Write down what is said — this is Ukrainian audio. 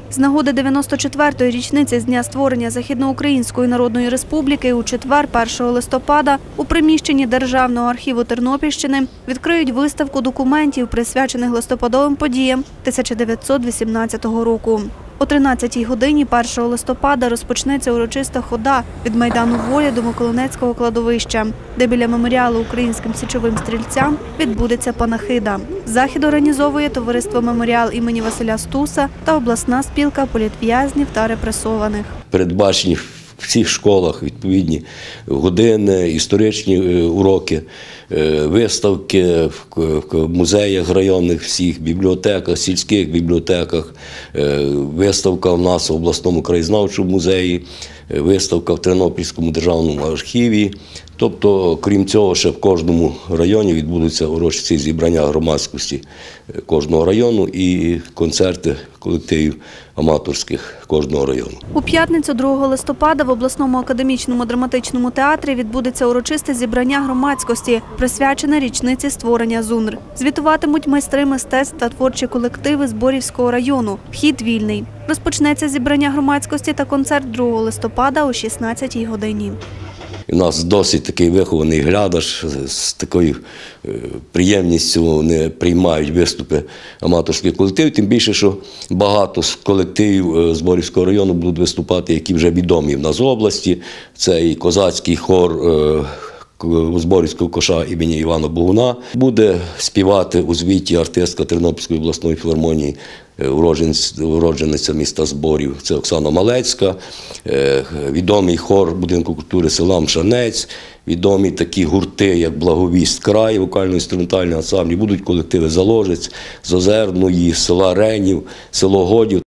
З нагоди 94-ї річниці з дня створення Західноукраїнської Народної Республіки у четвер, 1 листопада, у приміщенні Державного архіву Тернопільщини відкриють виставку документів, присвячених листопадовим подіям 1918 року. О 13-й годині 1 листопада розпочнеться урочиста хода від Майдану Волі до Миколинецького кладовища, де біля меморіалу українським січовим стрільцям відбудеться панахида. Захід організовує товариство «Меморіал» імені Василя Стуса та обласна спілка політв'язнів та репресованих. Передбачені в всіх школах відповідні години, історичні уроки, виставки в музеях районних всіх, бібліотеках, сільських бібліотеках, виставка у нас в обласному краєзнавчому музеї, виставка в Тернопільському державному архіві. Тобто, крім цього, ще в кожному районі відбудуться урочисті зібрання громадськості кожного району і концерти колективів аматорських кожного району. У п'ятницю 2 листопада в обласному академічному драматичному театрі відбудеться урочисте зібрання громадськості, присвячене річниці створення ЗУНР. Звітуватимуть майстри мистецтв та творчі колективи Зборівського району. Вхід вільний. Розпочнеться зібрання громадськості та концерт 2 листопада о 16-й годині. У нас досить такий вихований глядач, з такою приємністю вони приймають виступи аматорських колективів, тим більше, що багато з колективів Зборівського району будуть виступати, які вже відомі в нас в області. Це і козацький хор Зборівського коша імені Івана Богуна. Буде співати у звіті артистка Тернопільської обласної філармонії, уроджениця міста Зборів. Це Оксана Малецька, відомий хор будинку культури села Мшанець, відомі такі гурти, як «Благовість край», вокально-інструментальні ансамблі, будуть колективи «Заложець», з Озерної, села Ренів, село Годів.